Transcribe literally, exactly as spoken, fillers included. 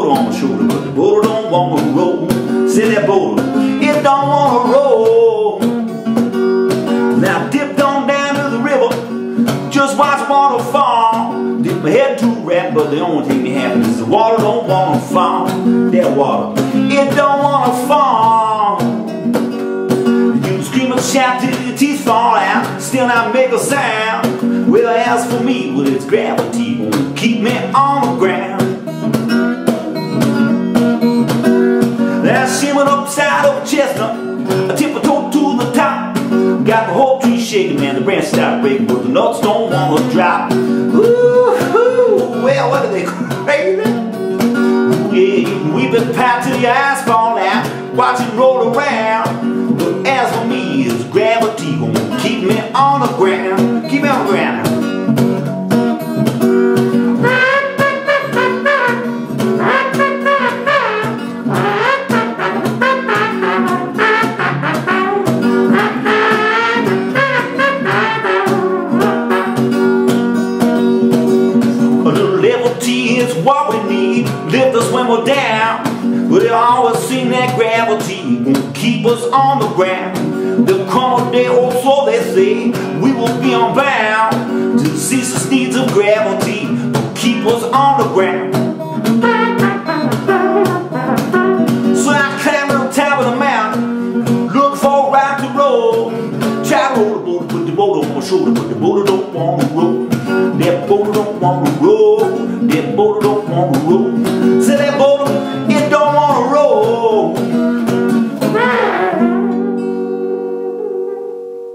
boulder on my shoulder, but the boulder don't want to roll. Say that boulder, it don't want to roll. Now dipped on down to the river, just watch the water fall. Dip my head to rap, but the only thing that happens is the water don't want to fall. That water, it don't want to fall. You scream and shout till your teeth fall out, still not make a sound. Well, as for me, well, it's gravity won't keep me on the ground. That shimmered upside of a chestnut, I tip a toe to the top. Got the whole tree shaking, man, the branch started breaking, but the nuts don't want to drop. Ooh, well, what are they crazy? Ooh, yeah, we've been packed till your eyes fall out, watch it roll around. But as for me, it's gravity gonna keep me on the ground, keep me on the ground. Is what we need, lift us when we're down. But it always seems that gravity won't keep us on the ground. There'll come a day, or so they say, we will be unbound to cease the needs of gravity will keep us on the ground. So I climb to the top of the mountain, look for a rock to roll. Try to roll the boulder, put the boulder on my shoulder, but the boulder don't want to roll. That boulder don't want to roll.